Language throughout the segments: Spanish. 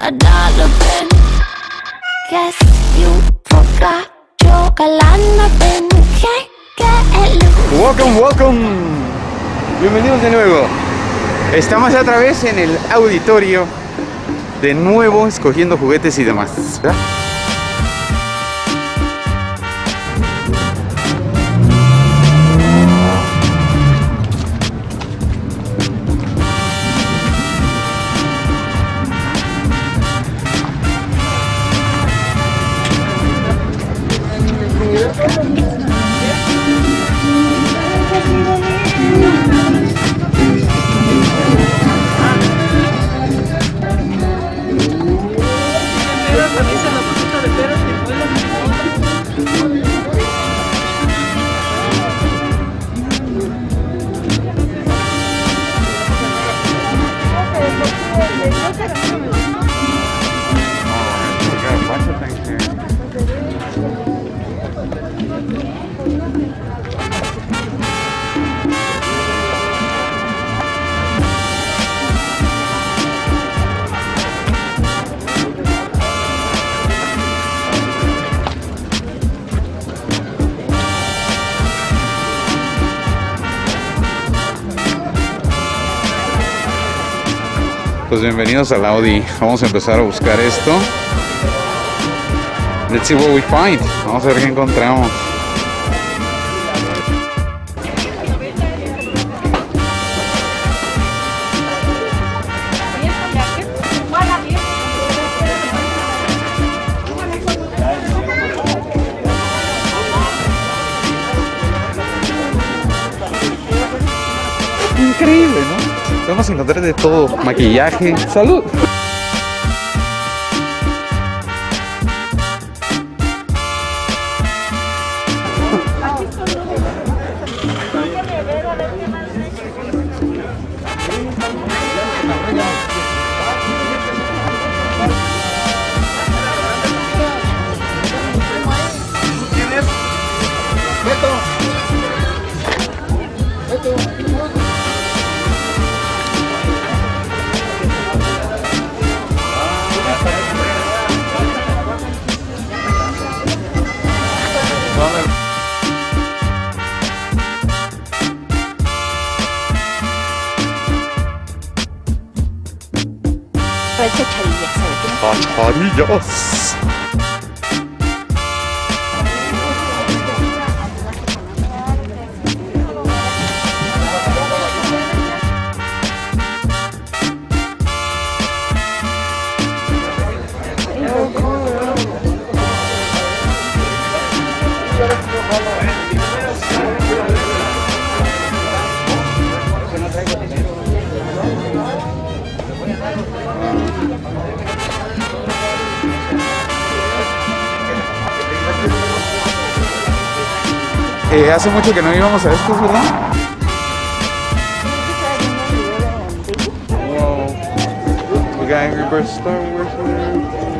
a dollar bin. Guess you forgot your galana bin. Can't get loose. Welcome, welcome. Bienvenidos de nuevo. Estamos otra vez en el auditorio, de nuevo escogiendo juguetes y demás, ¿verdad? Pues bienvenidos al Audi. Vamos a empezar a buscar esto. Let's see what we find. Vamos a ver qué encontramos. Increíble, ¿no? Vamos a encontrar de todo, maquillaje, salud. ¡Chacharillas! Hace mucho que no íbamos a estos, ¿verdad? Wow. We got Angry Birds Star Wars there.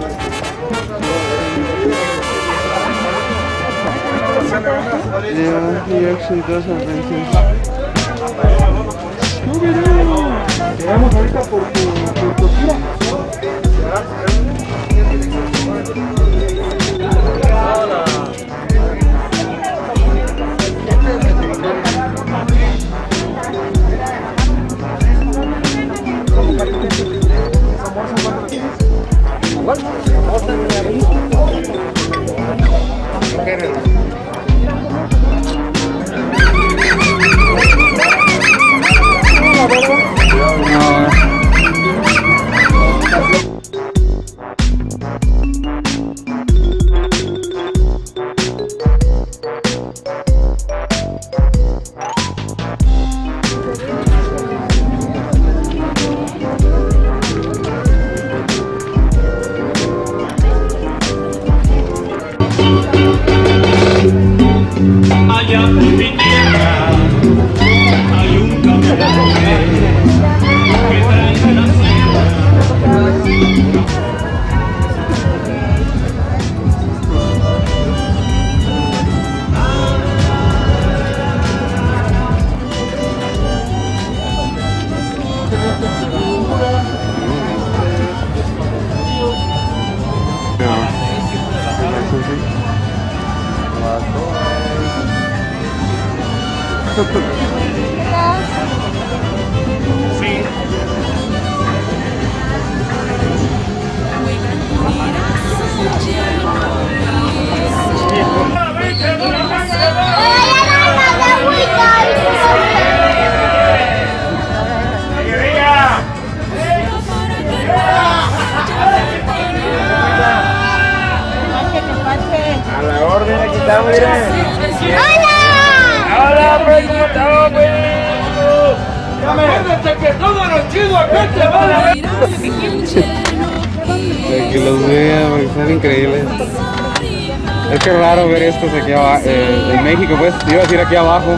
Yeah, he actually does have vintage. ¡Scooby-Doo! Llegamos ahorita por tu tira. A la orden, aquí estamos, miren. ¡Hola! Hola, pues, ¿cómo estamos, pues? Acuérdense que todos los chidos acá te van a ver. Que los vean, porque son increíbles. Es que es raro ver estos aquí abajo, en México, pues, iba a decir aquí abajo.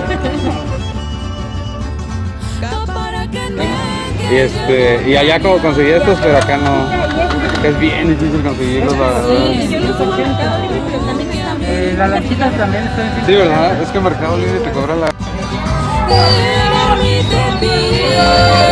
Y allá como conseguí estos, pero acá no. Es bien difícil conseguirlos, la verdad. Las lanchitas también están difíciles. Sí, ¿verdad? Es que Mercado Libre te cobra la...